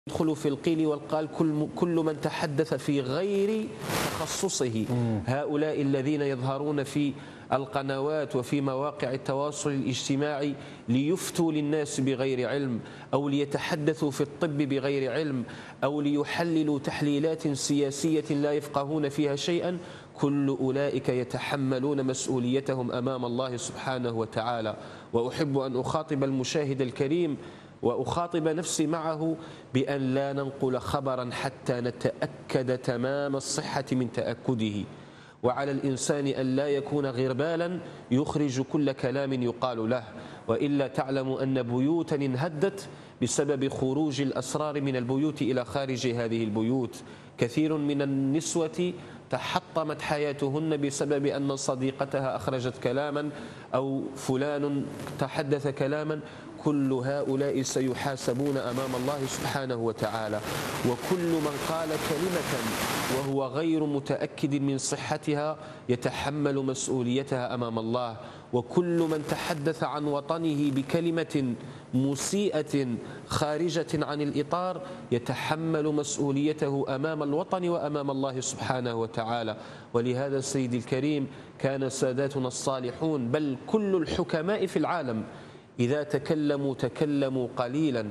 يدخل في القيل والقال كل من تحدث في غير تخصصه. هؤلاء الذين يظهرون في القنوات وفي مواقع التواصل الاجتماعي ليفتوا للناس بغير علم، أو ليتحدثوا في الطب بغير علم، أو ليحللوا تحليلات سياسية لا يفقهون فيها شيئا، كل أولئك يتحملون مسؤوليتهم أمام الله سبحانه وتعالى. وأحب أن أخاطب المشاهد الكريم وأخاطب نفسي معه بأن لا ننقل خبرا حتى نتأكد تمام الصحة من تأكده، وعلى الإنسان أن لا يكون غربالا يخرج كل كلام يقال له، وإلا تعلم أن بيوتا انهدت بسبب خروج الأسرار من البيوت إلى خارج هذه البيوت. كثير من النسوة تحطمت حياتهن بسبب أن صديقتها أخرجت كلاما أو فلان تحدث كلاما. كل هؤلاء سيحاسبون أمام الله سبحانه وتعالى. وكل من قال كلمة وهو غير متأكد من صحتها يتحمل مسؤوليتها أمام الله. وكل من تحدث عن وطنه بكلمة مسيئة خارجة عن الإطار يتحمل مسؤوليته أمام الوطن وأمام الله سبحانه وتعالى. ولهذا سيدي الكريم كان ساداتنا الصالحون بل كل الحكماء في العالم إذا تكلموا قليلا،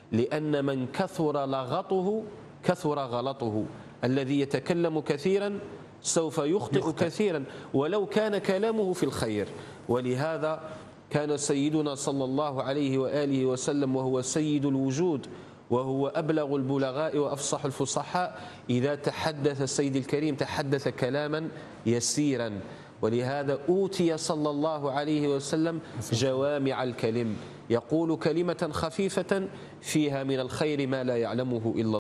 لأن من كثر لغطه كثر غلطه. الذي يتكلم كثيرا سوف يخطئ كثيرا ولو كان كلامه في الخير. ولهذا كان سيدنا صلى الله عليه وآله وسلم وهو سيد الوجود وهو أبلغ البلغاء وأفصح الفصحاء، إذا تحدث سيد الكريم تحدث كلاما يسيرا. ولهذا أوتي صلى الله عليه وسلم جوامع الكلم، يقول كلمة خفيفة فيها من الخير ما لا يعلمه إلا